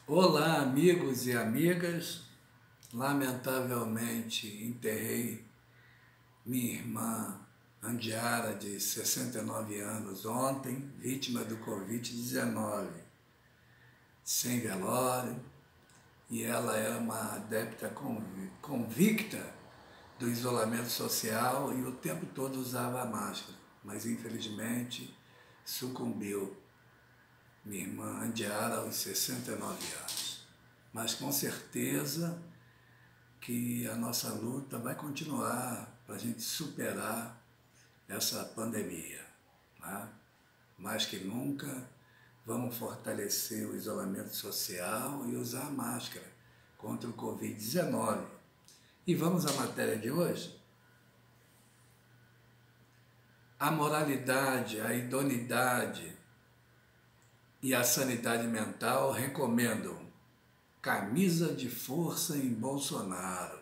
Olá, amigos e amigas. Lamentavelmente enterrei minha irmã Andiara, de 69 anos, ontem, vítima do Covid-19, sem velório, e ela era uma adepta convicta do isolamento social e o tempo todo usava a máscara, mas infelizmente sucumbiu minha irmã Andiara aos 69 anos. Mas com certeza que a nossa luta vai continuar para a gente superar essa pandemia. Tá? Mais que nunca, vamos fortalecer o isolamento social e usar a máscara contra o Covid-19. E vamos à matéria de hoje? A moralidade, a idoneidade e a sanidade mental recomendam camisa de força em Bolsonaro.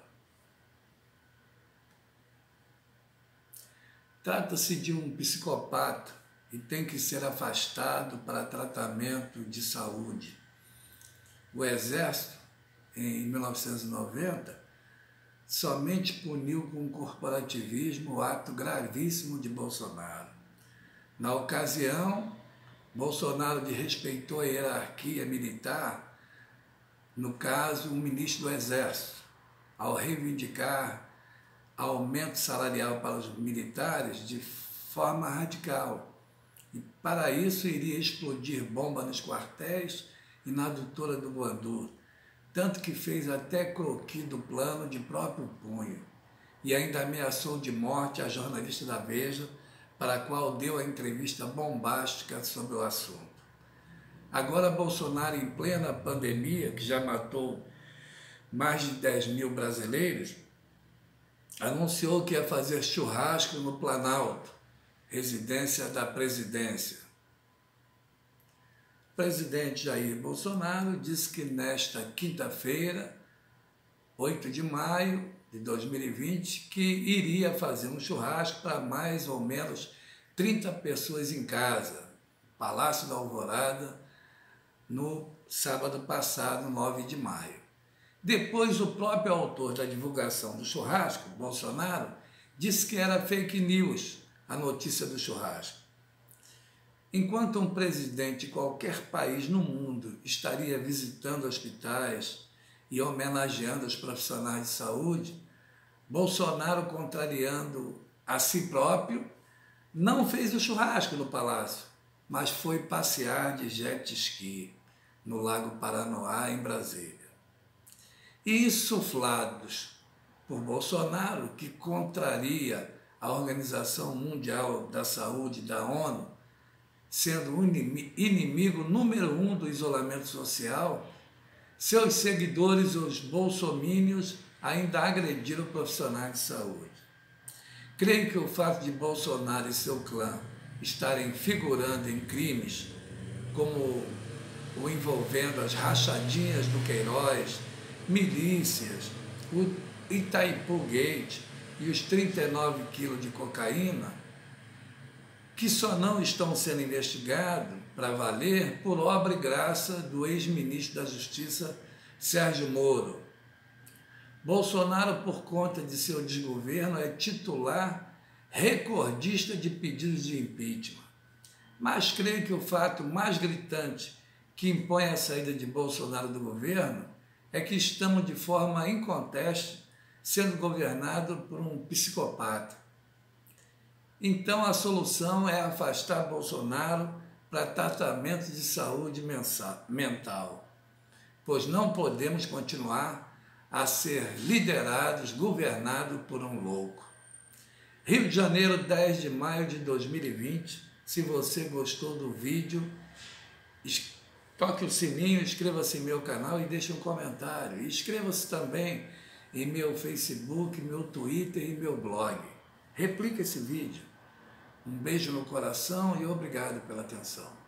Trata-se de um psicopata e tem que ser afastado para tratamento de saúde. O Exército, em 1990, somente puniu com corporativismo o ato gravíssimo de Bolsonaro. Na ocasião, Bolsonaro desrespeitou a hierarquia militar, no caso, um ministro do Exército, ao reivindicar aumento salarial para os militares de forma radical. E para isso iria explodir bomba nos quartéis e na adutora do Guandu, tanto que fez até croquis do plano de próprio punho, e ainda ameaçou de morte a jornalista da Veja, para a qual deu a entrevista bombástica sobre o assunto. Agora Bolsonaro, em plena pandemia, que já matou mais de 10 mil brasileiros, anunciou que ia fazer churrasco no Planalto, residência da presidência. O presidente Jair Bolsonaro disse que nesta quinta-feira, 8 de maio de 2020, que iria fazer um churrasco para mais ou menos 30 pessoas em casa, Palácio da Alvorada, no sábado passado, 9 de maio. Depois, o próprio autor da divulgação do churrasco, Bolsonaro, disse que era fake news a notícia do churrasco. Enquanto um presidente de qualquer país no mundo estaria visitando hospitais e homenageando os profissionais de saúde, Bolsonaro, contrariando a si próprio, não fez o churrasco no palácio, mas foi passear de jet ski no Lago Paranoá, em Brasília. E insuflados por Bolsonaro, que contraria a Organização Mundial da Saúde da ONU, sendo o inimigo número 1 do isolamento social, seus seguidores, os bolsomínios, ainda agrediram profissionais de saúde. Creio que o fato de Bolsonaro e seu clã estarem figurando em crimes como o envolvendo as rachadinhas do Queiroz, milícias, o Itaipu Gate e os 39 quilos de cocaína, que só não estão sendo investigados para valer por obra e graça do ex-ministro da Justiça, Sérgio Moro. Bolsonaro, por conta de seu desgoverno, é titular recordista de pedidos de impeachment. Mas creio que o fato mais gritante que impõe a saída de Bolsonaro do governo é que estamos de forma inconteste sendo governados por um psicopata. Então a solução é afastar Bolsonaro para tratamento de saúde mental, pois não podemos continuar a ser liderados, governados por um louco. Rio de Janeiro, 10 de maio de 2020. Se você gostou do vídeo, toque o sininho, inscreva-se em meu canal e deixe um comentário. E inscreva-se também em meu Facebook, meu Twitter e meu blog. Replique esse vídeo. Um beijo no coração e obrigado pela atenção.